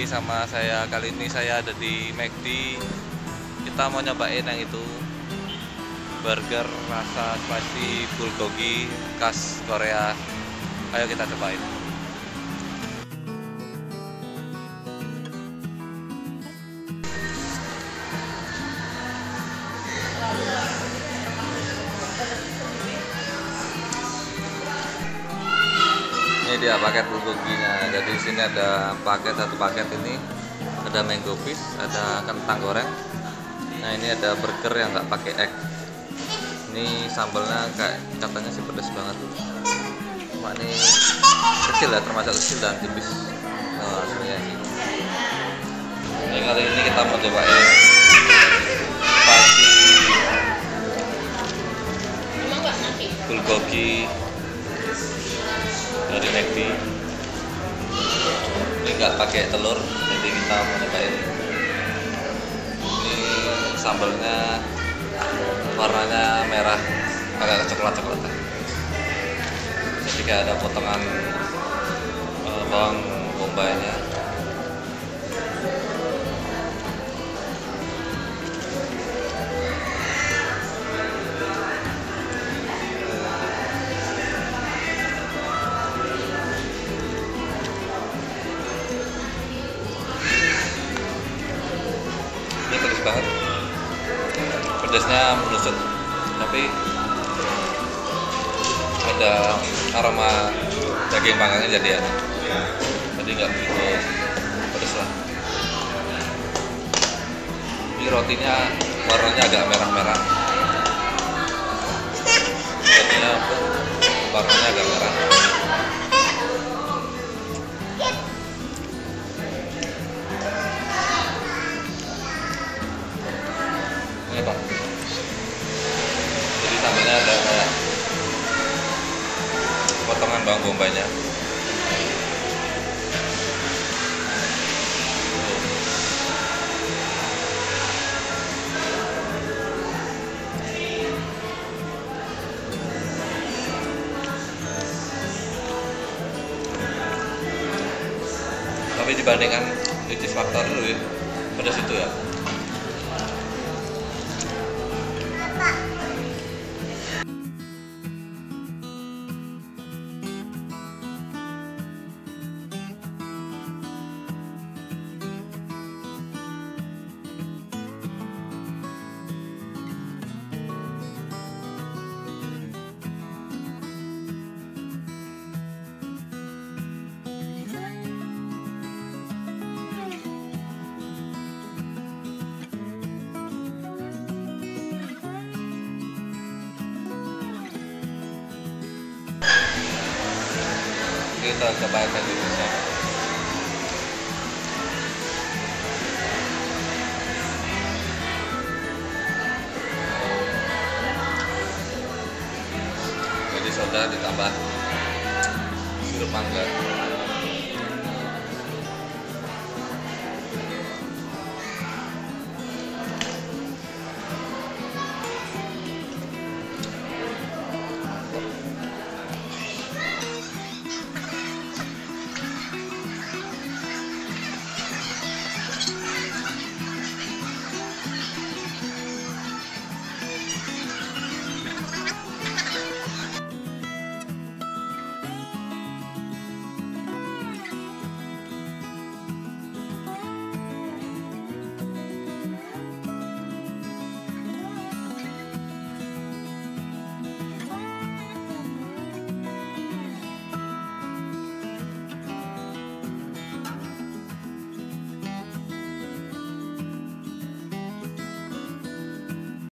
sama saya. Kali ini saya ada di McD. Kita mau nyobain yang itu, burger rasa spicy bulgogi khas Korea. Ayo kita cobain. Ini dia paket bulgoginya. Jadi di sini ada satu paket ini ada mango fish, ada kentang goreng. Nah ini ada burger yang nggak pakai egg. Ini sambalnya kayak katanya sih pedas banget. Cuma ini kecil ya, termasuk kecil dan tipis. Nah aslinya sih. Ini kali ini kita mau cobain spicy bulgogi dari McD. Ini nggak pakai telur, jadi kita mau cobain. Ini sambalnya warnanya merah, agak coklat-coklatan. Jadi kayak ada potongan bawang bombaynya. Ini pedas banget, pedasnya menusuk, tapi ada aroma daging panggangnya jadi enak, jadi nggak begitu pedas lah. Ini rotinya warnanya agak merah-merah, rotinya warnanya agak merah. Ini Pak, jadi sambalnya ada kayak potongan bawang bombaynya. Tapi dibandingkan cheese factor dulu ya, pedas itu ya. Kita coba ke Indonesia. Jadi soda ditambah sirup mangga.